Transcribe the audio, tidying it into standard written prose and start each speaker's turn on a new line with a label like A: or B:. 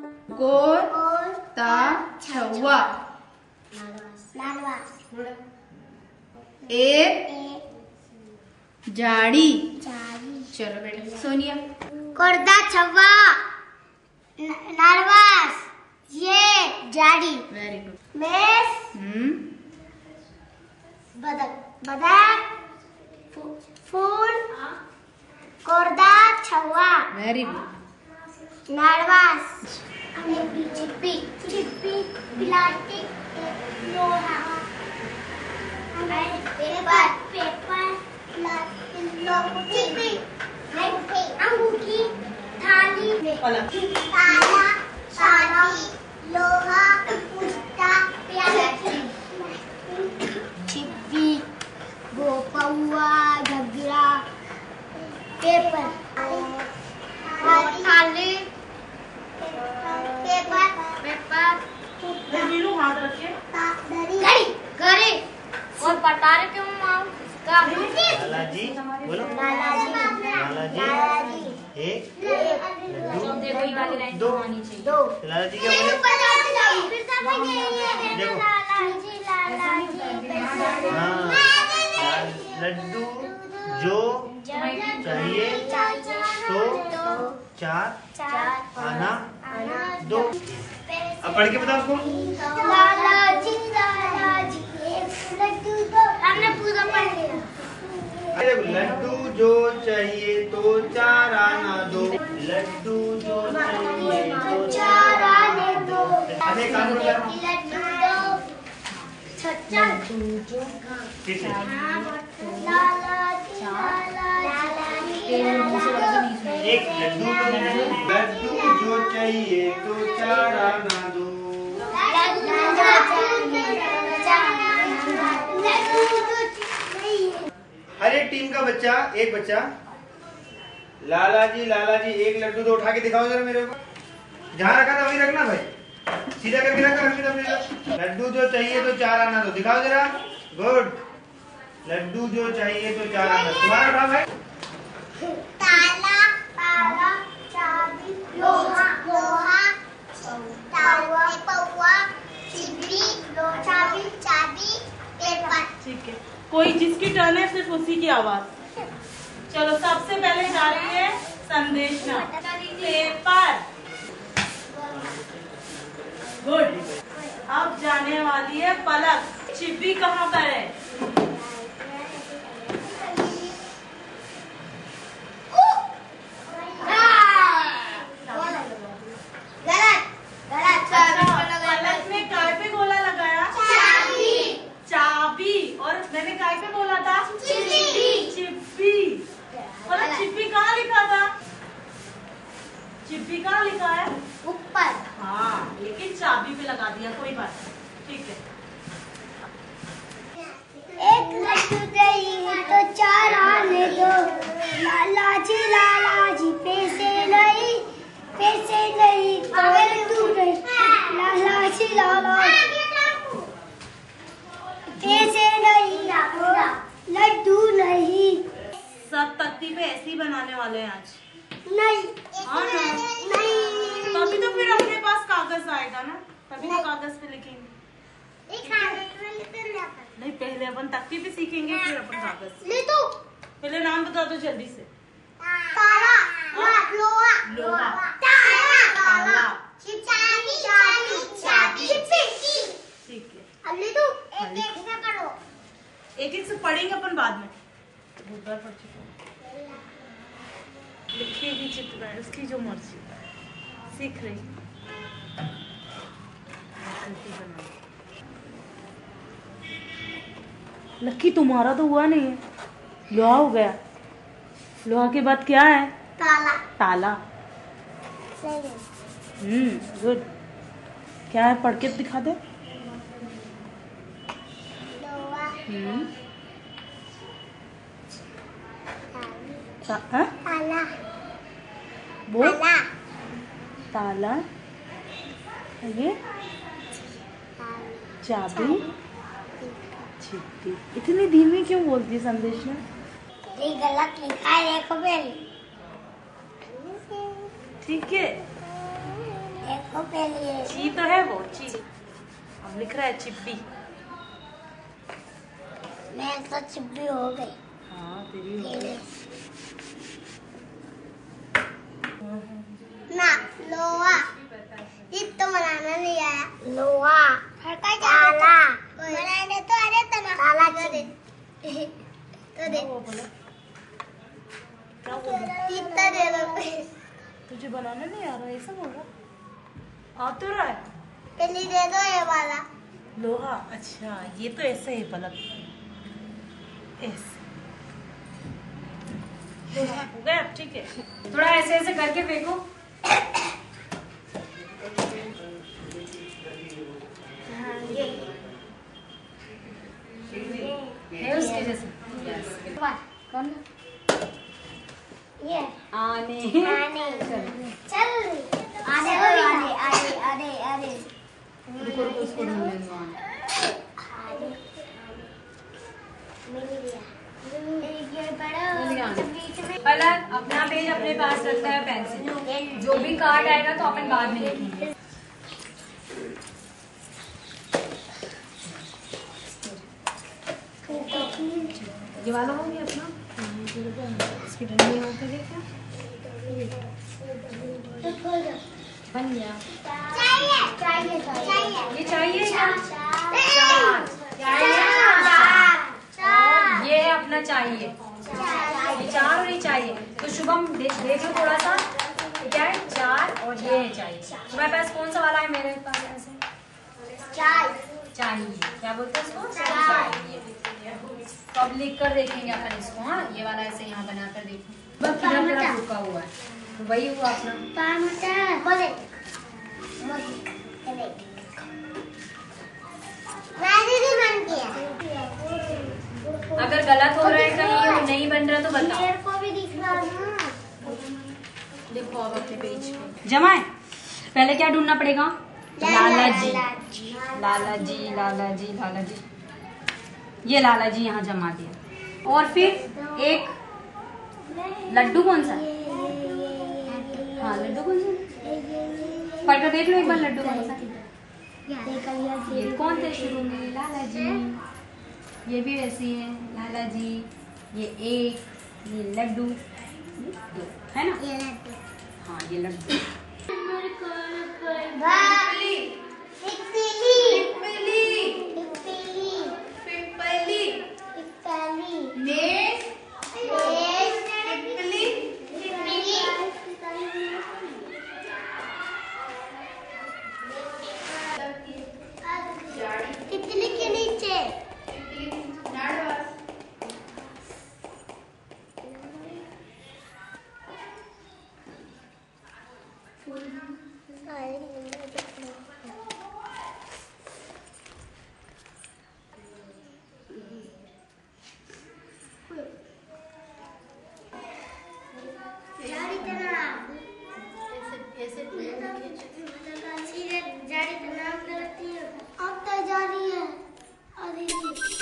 A: गोता छवा। एक जाड़ी। चलो बेटा सोनिया।
B: कोरदा छवा नर्वस ये जाड़ी।
A: Very good.
B: मेस बदक फूल कोरदा छवा।
A: Very good.
B: नर्वस चिप्पी प्लास्टिक लोहा पेपर चिप्पी अंगूठी थाली ताला चाबी लोहा कुत्ता प्याला चिप्पी गोपौआ घगरा पेपर थाली
C: हाथ रखिए।
B: घड़ी और पटारे क्यों
D: लाला जी बोलो। लाला जी एक दो। लाला जी क्या बोले? देखो हाँ लड्डू जो चाहिए तो चार आना दो। अब पढ़ के बताओ उसको।
B: लाला जी एक लड्डू दो। हमने पूरा पढ़ लिया।
D: अरे लड्डू जो चाहिए तो चार आना दो। लड्डू जो चाहिए तो चार आने दो। अरे काम कर
B: लड्डू दो छच्चा
D: ठीक है।
B: लाला जी
D: एक लड्डू जो चाहिए तो चार आना दो। हर एक टीम का बच्चा एक बच्चा लाला जी एक लड्डू दो उठा के दिखाओ जरा मेरे को। जहाँ रखा था वही रखना भाई। सीधा करके रखना। लड्डू जो चाहिए तो चार आना दो। दिखाओ जरा। गुड। लड्डू जो चाहिए तो चार आना। तुम्हारा उठा भाई।
B: ताला चाबी लोहा पौआ चिपड़ी चाबी पेपर।
C: ठीक है, कोई जिसकी टर्न है सिर्फ उसी की आवाज। चलो सबसे पहले जा रही है संदेशना। पेपर। गुड। अब जाने वाली है पलक। चिप्पी कहाँ पर है? पलक ने काय पे गोला लगाया? चाबी। और मैंने काय पे बोला था? चिप्पी। और चिप्पी कहाँ लिखा था? चिप्पी कहाँ लिखा है?
B: ऊपर।
C: हाँ, लेकिन चाबी पे लगा दिया। कोई बात नहीं, ठीक है।
B: एक लड्डू चाहिए तो चार आने दो। लाला जी पैसे नहीं तो लड्डू नहीं। लाला जी पैसे नहीं लड्डू नहीं।
C: सब तख्ती पे ऐसे ही बनाने वाले हैं आज।
B: नहीं
C: हाँ ना?
B: नहीं
C: तभी तो फिर अपने पास कागज आएगा ना, तभी तो कागज पे लिखेंगे। नहीं, पहले अपन तख्ती पे सीखेंगे फिर अपन कागज।
B: ले तो
C: पहले नाम बता दो जल्दी से।
B: ताला लोहा ताला चाबी
C: ठीक है,
B: अब ले तो एक से करो।
C: एक से पढ़ेंगे अपन बाद में। बहुत बार पढ़ चुके हैं। लिखेगी चित्र उसकी जो मर्जी। सीख रही लक्की। तुम्हारा तो हुआ नहीं है, लोहा हो गया। लोहा के बाद क्या है? ताला। गुड। क्या है? पढ़ के दिखा दे।
B: ताला
C: बोल। ताला। ये चाबी चिट्ठी। इतनी धीमी क्यों बोलती है संदेशना?
B: ये गलत लिखा है, देखो पहले।
C: ठीक है,
B: देखो पहले
C: ची तो है वो ची। अब लिख रहा है चिप्पी।
B: मैं तो चिप्पी हो गई।
C: हाँ तेरी हो गई।
B: ना लोहा ये तो बनाना नहीं आया। लोहा ताला बनाने तो अरे तना ताला दे तो दे इतना दे दो।
C: तुझे बनाना नहीं आ रहा ऐसा बोल रहा? आ तो रहा है।
B: पहले दे दो ये वाला।
C: लोहा अच्छा ये तो ऐसे है पलक ऐसे। हो गया ठीक है।
A: थोड़ा ऐसे ऐसे करके फेंको। है उसके जैसे। कौन?
B: ये
A: आने
B: आने चल आने आने आने आने आने
A: रुको रुको उसको ढूंढने दो। आने।
B: मिल गया ये बड़ा बीच में
A: पलक अपना पेज अपने पास रखता है पेंसिल। जो भी कार्ड आएगा तो अपन बाद में लिखेंगे। ये वाला हो गया अपना। इसकी डंडी हो के देखा बन गया।
B: चाहिए चाहिए चाहिए
A: ये चाहिए क्या?
B: चार
A: ये अपना चाहिए। ये 4 और ये चाहिए। तो शुभम देख लो थोड़ा सा क्या है 4 और ये है चाहिए। तुम्हारे पास कौन सा वाला है? मेरे पास ऐसे चाहिए। क्या बोलते हैं इसको? चाहिए। तो अब लिख कर देखेंगे अपन इसको। हाँ ये वाला ऐसे यहाँ बनाकर देखेंगे। बस किधर मेरा रुका हुआ है तो वही हुआ अपना।
B: बोले बन गया।
A: अगर गलत हो रहा है कहीं नहीं बन रहा तो बताओ।
B: मेरे को भी दिख रहा है।
A: लिखो अब अपने पेज पे।
E: जमाए पहले क्या ढूंढना पड़ेगा?
A: लाला जी।
E: लाला जी लाला जी लाला जी। ये लाला जी यहाँ जमा दिया। और फिर एक लड्डू कौन सा? हाँ लड्डू कौन सा? पढ़ कर देख लो एक बार लड्डू कौन सा? ये कौन थे शुरू में? लाला जी। ये भी वैसे ही है लाला जी। ये एक ये लड्डू दो है ना? हाँ ये लड्डू।
B: तितली के नीचे अब तो जा रही है।